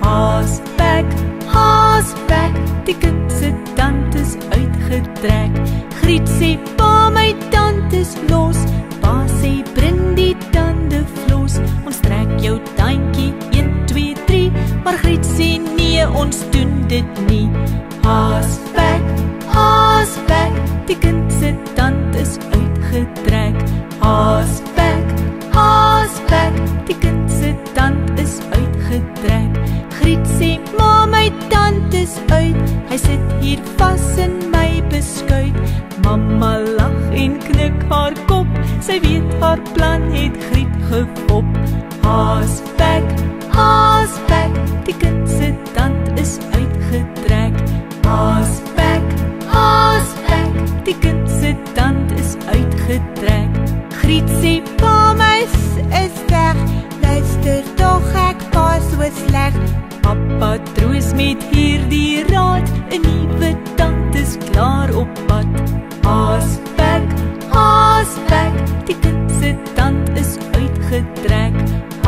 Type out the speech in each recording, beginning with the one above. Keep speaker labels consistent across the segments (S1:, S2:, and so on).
S1: haasbek, die kind se tand is uitgetrek. Griet sê, pa my tand is los, pa sê, bring die tande vlos. Ons trek jou tandjie 1, 2, 3, maar Griet sê, nee, ons doen dit nie. Haasbek, die kind se tand is uitgetrek. Haasbek, die kind se tand is uitgetrek. Griet sê, ma my tand is uit, hy sit hier vas in my beskuit. Mamma lag en knik haar kop, sy weet haar plan het Griet gefop. Haasbek, die kind se tand is uitgetrek. Haasbek, die kind se tand is uitgetrek. Griet sê, pa my is weg, luister tog ek pa so sleg. Papa troos met hierdie raad, 'n nuwe tand is klaar op pad. Haasbek, die kind se tand is uitgetrek.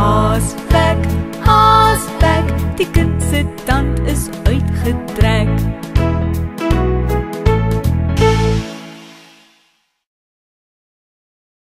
S1: Haasbek, die kind se tand is uitgetrek.